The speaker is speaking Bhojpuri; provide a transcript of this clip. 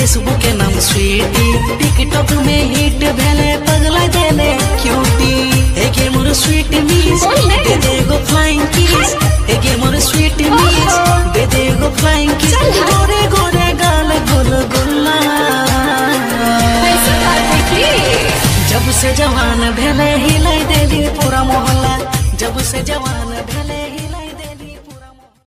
फेसबुक के नाम स्वीटी, टिकटॉक में हिट भेले पगला देले क्यूटी। एके मोर स्वीट मिस दे दे गो फ्लाइंग किस, एके मोर स्वीट मिस दे दे गो फ्लाइंग किस। गोरे गोरे गाल गुल गुल्ला, जब से जवान भेले हिलाई देली पूरा मोहल्ला, जब से जवान भेले।